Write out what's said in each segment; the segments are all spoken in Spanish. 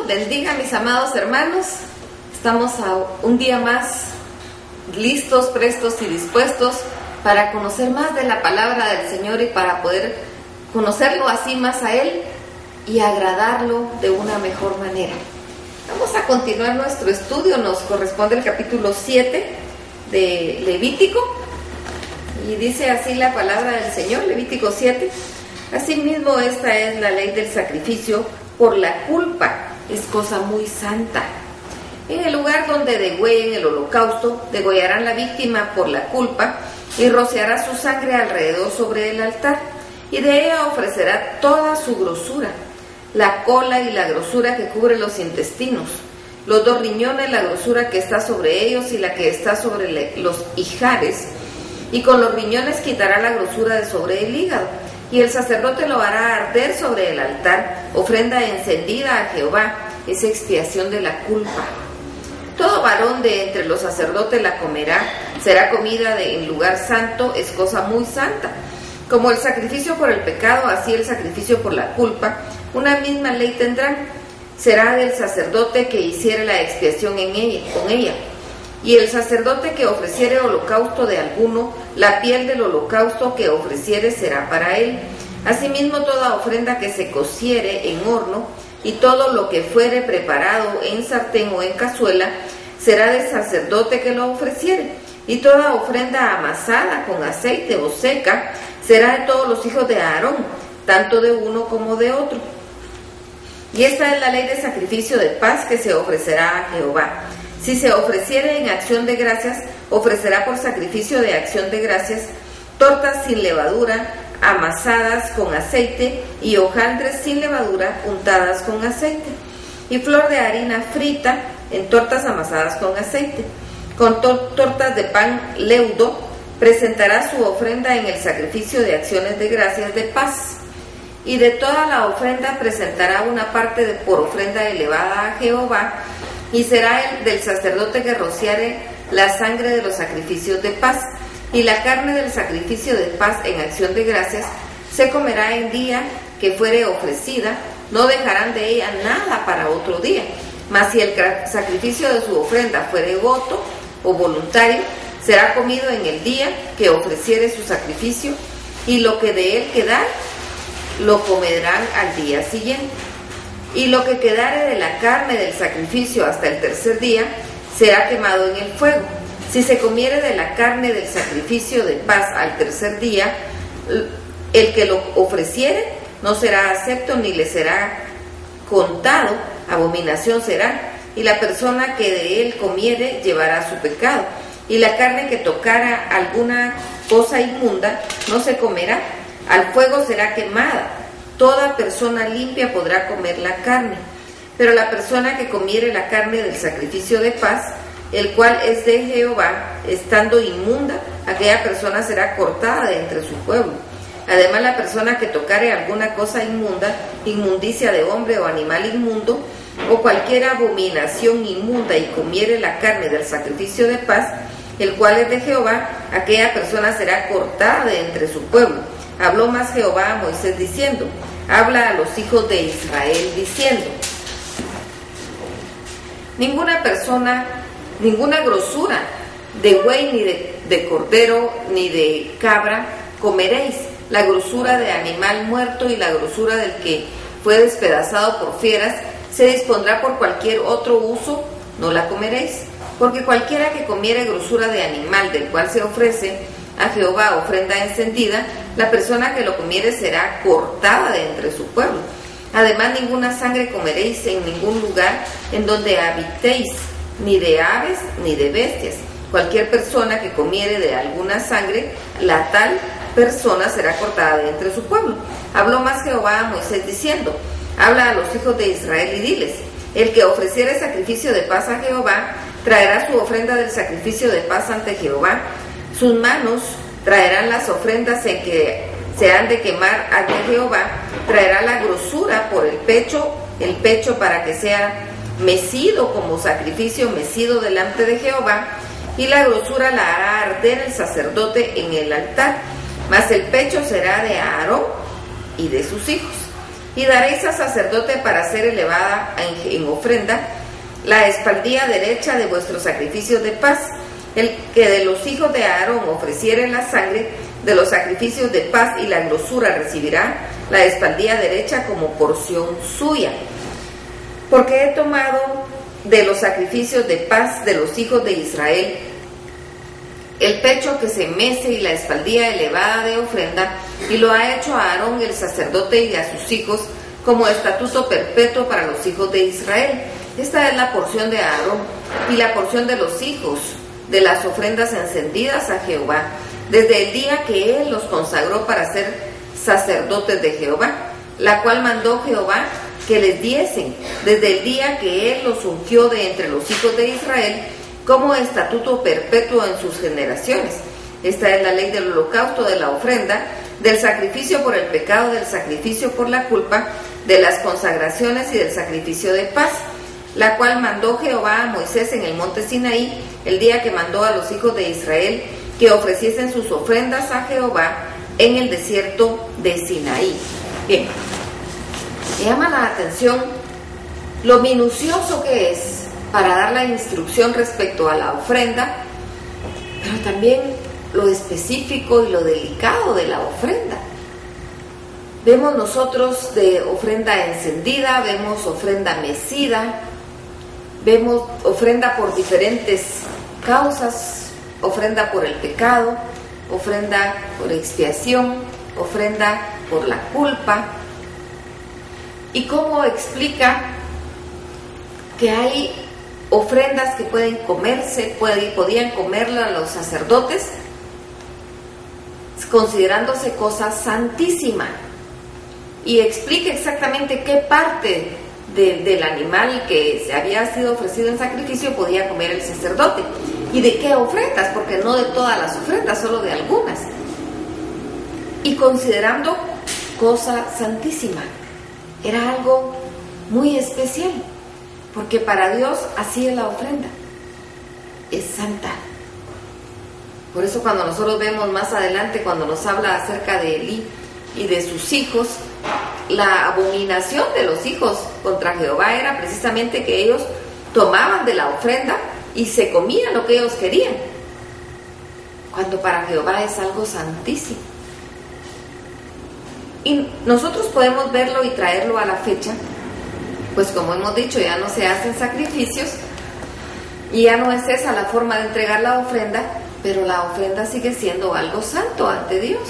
bendiga, mis amados hermanos. Estamos a un día más listos, prestos y dispuestos para conocer más de la palabra del Señor y para poder conocerlo así más a Él y agradarlo de una mejor manera. Vamos a continuar nuestro estudio. Nos corresponde el capítulo 7 de Levítico y dice así la palabra del Señor, Levítico 7. Asimismo, esta es la ley del sacrificio por la culpa, es cosa muy santa. En el lugar donde degüellen el holocausto, degollarán la víctima por la culpa y rociará su sangre alrededor sobre el altar, y de ella ofrecerá toda su grosura, la cola y la grosura que cubre los intestinos, los 2 riñones, la grosura que está sobre ellos y la que está sobre los ijares, y con los riñones quitará la grosura de sobre el hígado. Y el sacerdote lo hará arder sobre el altar, ofrenda encendida a Jehová, es expiación de la culpa. Todo varón de entre los sacerdotes la comerá, será comida en lugar santo, es cosa muy santa. Como el sacrificio por el pecado, así el sacrificio por la culpa, una misma ley tendrán. Será del sacerdote que hiciere la expiación con ella. Y el sacerdote que ofreciere holocausto de alguno, la piel del holocausto que ofreciere será para él. Asimismo, toda ofrenda que se cociere en horno, y todo lo que fuere preparado en sartén o en cazuela, será del sacerdote que lo ofreciere. Y toda ofrenda amasada con aceite o seca, será de todos los hijos de Aarón, tanto de uno como de otro. Y esta es la ley de sacrificio de paz que se ofrecerá a Jehová. Si se ofreciere en acción de gracias, ofrecerá por sacrificio de acción de gracias tortas sin levadura, amasadas con aceite, y hojaldres sin levadura, untadas con aceite, y flor de harina frita en tortas amasadas con aceite. Con tortas de pan leudo presentará su ofrenda en el sacrificio de acciones de gracias de paz. Y de toda la ofrenda presentará una parte por ofrenda elevada a Jehová, y será el del sacerdote que rociare la sangre de los sacrificios de paz. Y la carne del sacrificio de paz en acción de gracias se comerá en día que fuere ofrecida, no dejarán de ella nada para otro día. Mas si el sacrificio de su ofrenda fuere voto o voluntario, será comido en el día que ofreciere su sacrificio, y lo que de él quedare, lo comerán al día siguiente. Y lo que quedare de la carne del sacrificio hasta el tercer día, será quemado en el fuego. Si se comiere de la carne del sacrificio de paz al tercer día, el que lo ofreciere no será acepto ni le será contado, abominación será, y la persona que de él comiere llevará su pecado. Y la carne que tocara alguna cosa inmunda no se comerá, al fuego será quemada. Toda persona limpia podrá comer la carne, pero la persona que comiere la carne del sacrificio de paz, el cual es de Jehová, estando inmunda, aquella persona será cortada de entre su pueblo. Además, la persona que tocare alguna cosa inmunda, inmundicia de hombre o animal inmundo, o cualquier abominación inmunda, y comiere la carne del sacrificio de paz, el cual es de Jehová, aquella persona será cortada de entre su pueblo. Habló más Jehová a Moisés diciendo: habla a los hijos de Israel diciendo: ninguna persona, ninguna grosura de buey, ni de cordero, ni de cabra comeréis. La grosura de animal muerto y la grosura del que fue despedazado por fieras se dispondrá por cualquier otro uso, no la comeréis. Porque cualquiera que comiere grosura de animal del cual se ofrece a Jehová ofrenda encendida, la persona que lo comiere será cortada de entre su pueblo. Además, ninguna sangre comeréis en ningún lugar en donde habitéis, ni de aves ni de bestias. Cualquier persona que comiere de alguna sangre, la tal persona será cortada de entre su pueblo. Habló más Jehová a Moisés diciendo: habla a los hijos de Israel y diles: el que ofreciere sacrificio de paz a Jehová, traerá su ofrenda del sacrificio de paz ante Jehová. Sus manos traerán las ofrendas en que se han de quemar ante Jehová. Traerá la grosura por el pecho para que sea mecido como sacrificio mecido delante de Jehová, y la grosura la hará arder el sacerdote en el altar. Mas el pecho será de Aarón y de sus hijos. Y daréis al sacerdote para ser elevada en ofrenda la espaldilla derecha de vuestros sacrificios de paz. El que de los hijos de Aarón ofreciere la sangre de los sacrificios de paz y la grosura recibirá la espaldilla derecha como porción suya. Porque he tomado de los sacrificios de paz de los hijos de Israel el pecho que se mece y la espaldilla elevada de ofrenda, y lo ha hecho a Aarón el sacerdote y a sus hijos como estatuto perpetuo para los hijos de Israel. Esta es la porción de Aarón y la porción de los hijos de las ofrendas encendidas a Jehová, desde el día que él los consagró para ser sacerdotes de Jehová, la cual mandó Jehová que les diesen, desde el día que él los ungió de entre los hijos de Israel, como estatuto perpetuo en sus generaciones. Esta es la ley del holocausto, de la ofrenda, del sacrificio por el pecado, del sacrificio por la culpa, de las consagraciones y del sacrificio de paz, la cual mandó Jehová a Moisés en el monte Sinaí, el día que mandó a los hijos de Israel que ofreciesen sus ofrendas a Jehová en el desierto de Sinaí. Bien, me llama la atención lo minucioso que es para dar la instrucción respecto a la ofrenda, pero también lo específico y lo delicado de la ofrenda. Vemos nosotros de ofrenda encendida, vemos ofrenda mecida, vemos ofrenda por diferentes causas, ofrenda por el pecado, ofrenda por expiación, ofrenda por la culpa. Y cómo explica que hay ofrendas que pueden comerse, podían comerla los sacerdotes, considerándose cosa santísima, y explica exactamente qué parte del animal que se había sido ofrecido en sacrificio podía comer el sacerdote, y de qué ofrendas, porque no de todas las ofrendas, solo de algunas, y considerando cosa santísima. Era algo muy especial, porque para Dios así es la ofrenda, es santa. Por eso cuando nosotros vemos más adelante, cuando nos habla acerca de Elí y de sus hijos, la abominación de los hijos contra Jehová era precisamente que ellos tomaban de la ofrenda y se comían lo que ellos querían, cuando para Jehová es algo santísimo. Y nosotros podemos verlo y traerlo a la fecha, pues como hemos dicho, ya no se hacen sacrificios y ya no es esa la forma de entregar la ofrenda, pero la ofrenda sigue siendo algo santo ante Dios.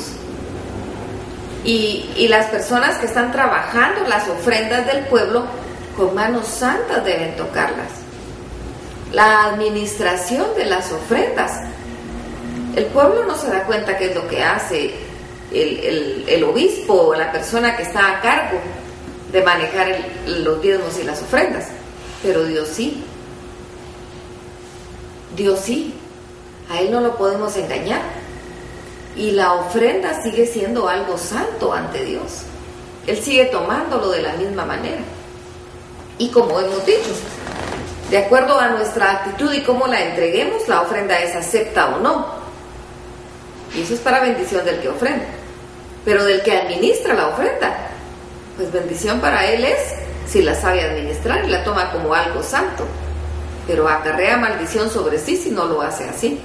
Y las personas que están trabajando las ofrendas del pueblo, con manos santas deben tocarlas. La administración de las ofrendas, el pueblo no se da cuenta qué es lo que hace el obispo o la persona que está a cargo de manejar los diezmos y las ofrendas, pero Dios sí. Dios sí, a Él no lo podemos engañar, y la ofrenda sigue siendo algo santo ante Dios. Él sigue tomándolo de la misma manera, y como hemos dicho, de acuerdo a nuestra actitud y cómo la entreguemos, la ofrenda es acepta o no, y eso es para bendición del que ofrenda. Pero del que administra la ofrenda, pues bendición para él es si la sabe administrar y la toma como algo santo, pero acarrea maldición sobre sí si no lo hace así.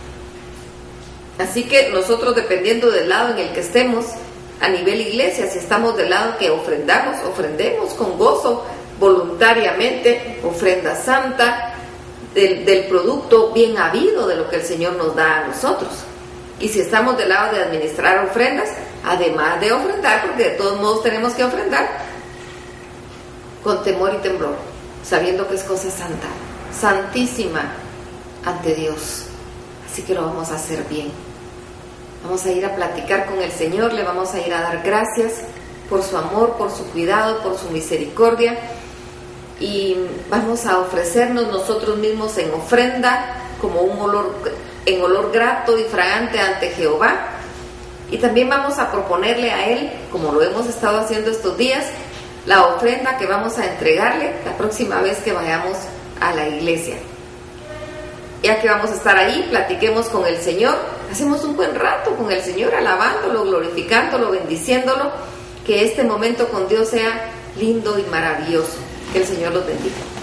Así que nosotros, dependiendo del lado en el que estemos a nivel iglesia, si estamos del lado que ofrendamos, ofrendemos con gozo, voluntariamente, ofrenda santa del producto bien habido de lo que el Señor nos da a nosotros. Y si estamos del lado de administrar ofrendas, además de ofrendar, porque de todos modos tenemos que ofrendar, con temor y temblor, sabiendo que es cosa santa, santísima ante Dios. Así que lo vamos a hacer bien. Vamos a ir a platicar con el Señor, le vamos a ir a dar gracias por su amor, por su cuidado, por su misericordia, y vamos a ofrecernos nosotros mismos en ofrenda como un olor grato y fragante ante Jehová. Y también vamos a proponerle a Él, como lo hemos estado haciendo estos días, la ofrenda que vamos a entregarle la próxima vez que vayamos a la iglesia. Ya que vamos a estar ahí, platiquemos con el Señor, hacemos un buen rato con el Señor, alabándolo, glorificándolo, bendiciéndolo, que este momento con Dios sea lindo y maravilloso. Que el Señor los bendiga.